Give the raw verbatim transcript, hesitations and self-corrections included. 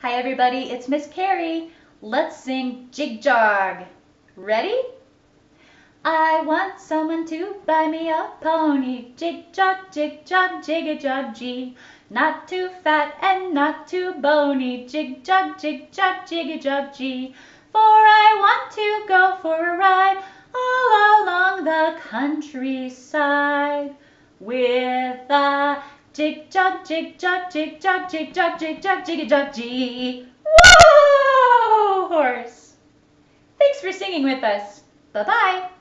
Hi everybody, it's Miss Carrie. Let's sing Jig Jog. Ready? I want someone to buy me a pony. Jig jog, jig jog, jig-a-jog-gee. Not too fat and not too bony. Jig jog, jig jog, jig-a-jog-gee. For I want to go for a ride all along the countryside with a jig jog, jig jog, jig jog, jig jog, jig jog, jig-a-jog-gee. Whoa, horse! Thanks for singing with us. Bye-bye.